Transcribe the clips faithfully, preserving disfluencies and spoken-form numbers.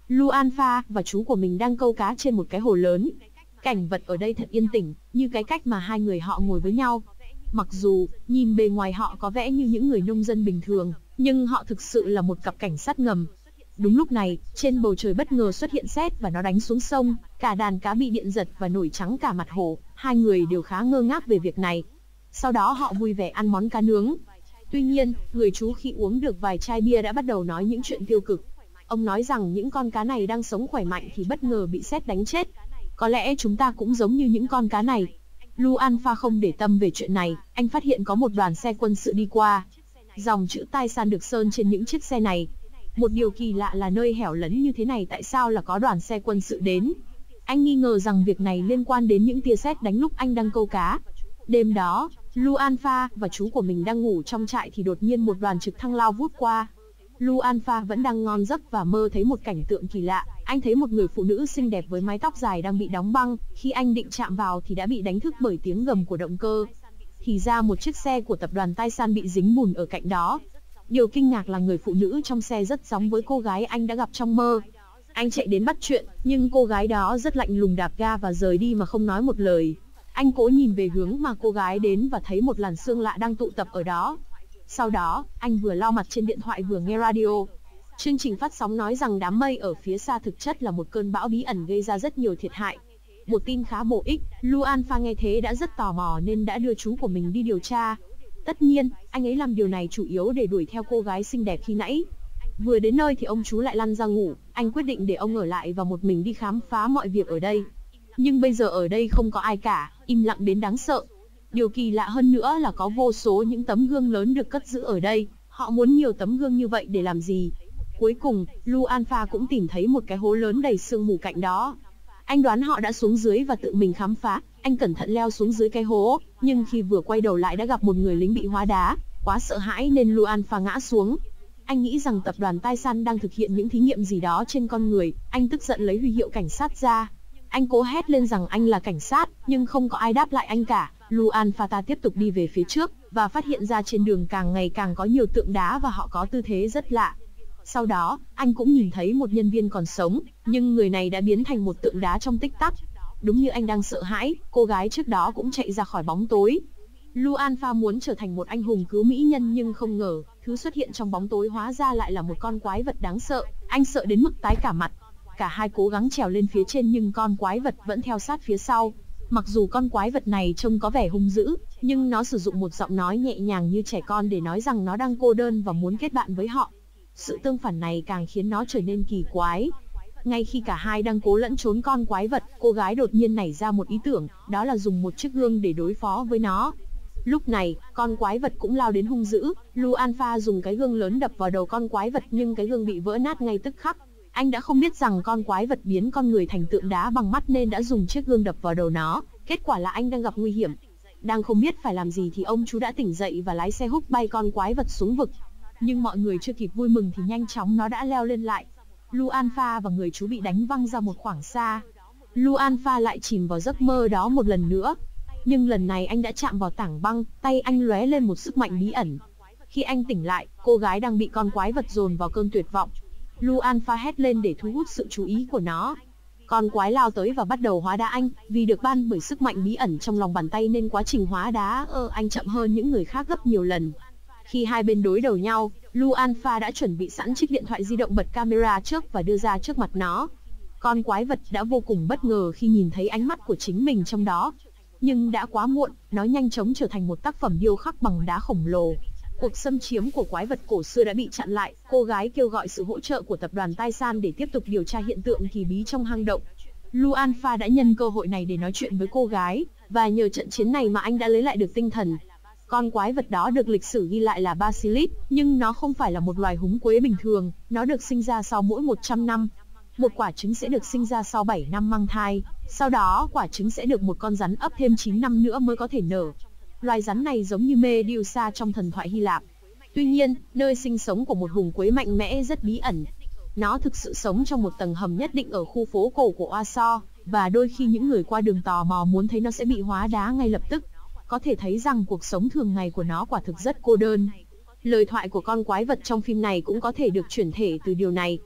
Lu Alpha và chú của mình đang câu cá trên một cái hồ lớn. Cảnh vật ở đây thật yên tĩnh, như cái cách mà hai người họ ngồi với nhau. Mặc dù, nhìn bề ngoài họ có vẻ như những người nông dân bình thường, nhưng họ thực sự là một cặp cảnh sát ngầm. Đúng lúc này, trên bầu trời bất ngờ xuất hiện sét và nó đánh xuống sông, cả đàn cá bị điện giật và nổi trắng cả mặt hồ, hai người đều khá ngơ ngác về việc này. Sau đó họ vui vẻ ăn món cá nướng. Tuy nhiên, người chú khi uống được vài chai bia đã bắt đầu nói những chuyện tiêu cực. Ông nói rằng những con cá này đang sống khỏe mạnh thì bất ngờ bị sét đánh chết. Có lẽ chúng ta cũng giống như những con cá này. Lu Alpha không để tâm về chuyện này, anh phát hiện có một đoàn xe quân sự đi qua. Dòng chữ Tai San được sơn trên những chiếc xe này. Một điều kỳ lạ là nơi hẻo lánh như thế này tại sao là có đoàn xe quân sự đến. Anh nghi ngờ rằng việc này liên quan đến những tia sét đánh lúc anh đang câu cá. Đêm đó, Lu Alpha và chú của mình đang ngủ trong trại thì đột nhiên một đoàn trực thăng lao vút qua. Lu Alpha vẫn đang ngon giấc và mơ thấy một cảnh tượng kỳ lạ. Anh thấy một người phụ nữ xinh đẹp với mái tóc dài đang bị đóng băng. Khi anh định chạm vào thì đã bị đánh thức bởi tiếng gầm của động cơ. Thì ra một chiếc xe của tập đoàn Tai San bị dính bùn ở cạnh đó. Điều kinh ngạc là người phụ nữ trong xe rất giống với cô gái anh đã gặp trong mơ. Anh chạy đến bắt chuyện, nhưng cô gái đó rất lạnh lùng đạp ga và rời đi mà không nói một lời. Anh cố nhìn về hướng mà cô gái đến và thấy một làn xương lạ đang tụ tập ở đó. Sau đó, anh vừa lau mặt trên điện thoại vừa nghe radio. Chương trình phát sóng nói rằng đám mây ở phía xa thực chất là một cơn bão bí ẩn gây ra rất nhiều thiệt hại. Một tin khá bổ ích, Lu Alpha nghe thế đã rất tò mò nên đã đưa chú của mình đi điều tra. Tất nhiên, anh ấy làm điều này chủ yếu để đuổi theo cô gái xinh đẹp khi nãy. Vừa đến nơi thì ông chú lại lăn ra ngủ, anh quyết định để ông ở lại và một mình đi khám phá mọi việc ở đây. Nhưng bây giờ ở đây không có ai cả, im lặng đến đáng sợ. Điều kỳ lạ hơn nữa là có vô số những tấm gương lớn được cất giữ ở đây. Họ muốn nhiều tấm gương như vậy để làm gì? Cuối cùng, Lu Alpha cũng tìm thấy một cái hố lớn đầy sương mù cạnh đó. Anh đoán họ đã xuống dưới và tự mình khám phá. Anh cẩn thận leo xuống dưới cái hố, nhưng khi vừa quay đầu lại đã gặp một người lính bị hóa đá. Quá sợ hãi nên Lu Alpha ngã xuống. Anh nghĩ rằng tập đoàn Tai San đang thực hiện những thí nghiệm gì đó trên con người. Anh tức giận lấy huy hiệu cảnh sát ra. Anh cố hét lên rằng anh là cảnh sát, nhưng không có ai đáp lại anh cả. Lu Alpha tiếp tục đi về phía trước, và phát hiện ra trên đường càng ngày càng có nhiều tượng đá và họ có tư thế rất lạ. Sau đó, anh cũng nhìn thấy một nhân viên còn sống, nhưng người này đã biến thành một tượng đá trong tích tắc. Đúng như anh đang sợ hãi, cô gái trước đó cũng chạy ra khỏi bóng tối. Lu Alpha muốn trở thành một anh hùng cứu mỹ nhân nhưng không ngờ, thứ xuất hiện trong bóng tối hóa ra lại là một con quái vật đáng sợ. Anh sợ đến mức tái cả mặt. Cả hai cố gắng trèo lên phía trên nhưng con quái vật vẫn theo sát phía sau. Mặc dù con quái vật này trông có vẻ hung dữ, nhưng nó sử dụng một giọng nói nhẹ nhàng như trẻ con để nói rằng nó đang cô đơn và muốn kết bạn với họ. Sự tương phản này càng khiến nó trở nên kỳ quái. Ngay khi cả hai đang cố lẫn trốn con quái vật, cô gái đột nhiên nảy ra một ý tưởng, đó là dùng một chiếc gương để đối phó với nó. Lúc này, con quái vật cũng lao đến hung dữ. Lu Alpha dùng cái gương lớn đập vào đầu con quái vật nhưng cái gương bị vỡ nát ngay tức khắc. Anh đã không biết rằng con quái vật biến con người thành tượng đá bằng mắt nên đã dùng chiếc gương đập vào đầu nó. Kết quả là anh đang gặp nguy hiểm. Đang không biết phải làm gì thì ông chú đã tỉnh dậy và lái xe húc bay con quái vật xuống vực. Nhưng mọi người chưa kịp vui mừng thì nhanh chóng nó đã leo lên lại. Lu Alpha và người chú bị đánh văng ra một khoảng xa. Lu Alpha lại chìm vào giấc mơ đó một lần nữa. Nhưng lần này anh đã chạm vào tảng băng, tay anh lóe lên một sức mạnh bí ẩn. Khi anh tỉnh lại, cô gái đang bị con quái vật dồn vào cơn tuyệt vọng. Lu Alpha hét lên để thu hút sự chú ý của nó. Con quái lao tới và bắt đầu hóa đá anh. Vì được ban bởi sức mạnh bí ẩn trong lòng bàn tay nên quá trình hóa đá ơ anh chậm hơn những người khác gấp nhiều lần. Khi hai bên đối đầu nhau, Lu Alpha đã chuẩn bị sẵn chiếc điện thoại di động bật camera trước và đưa ra trước mặt nó. Con quái vật đã vô cùng bất ngờ khi nhìn thấy ánh mắt của chính mình trong đó. Nhưng đã quá muộn, nó nhanh chóng trở thành một tác phẩm điêu khắc bằng đá khổng lồ. Cuộc xâm chiếm của quái vật cổ xưa đã bị chặn lại. Cô gái kêu gọi sự hỗ trợ của tập đoàn Tai San để tiếp tục điều tra hiện tượng kỳ bí trong hang động. Lu Alpha đã nhân cơ hội này để nói chuyện với cô gái, và nhờ trận chiến này mà anh đã lấy lại được tinh thần. Con quái vật đó được lịch sử ghi lại là Basilisk, nhưng nó không phải là một loài húng quế bình thường. Nó được sinh ra sau mỗi một trăm năm. Một quả trứng sẽ được sinh ra sau bảy năm mang thai. Sau đó, quả trứng sẽ được một con rắn ấp thêm chín năm nữa mới có thể nở. Loài rắn này giống như Medusa trong thần thoại Hy Lạp. Tuy nhiên, nơi sinh sống của một hùng quế mạnh mẽ rất bí ẩn. Nó thực sự sống trong một tầng hầm nhất định ở khu phố cổ của Warsaw, và đôi khi những người qua đường tò mò muốn thấy nó sẽ bị hóa đá ngay lập tức. Có thể thấy rằng cuộc sống thường ngày của nó quả thực rất cô đơn. Lời thoại của con quái vật trong phim này cũng có thể được chuyển thể từ điều này.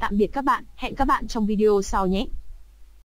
Tạm biệt các bạn, hẹn các bạn trong video sau nhé.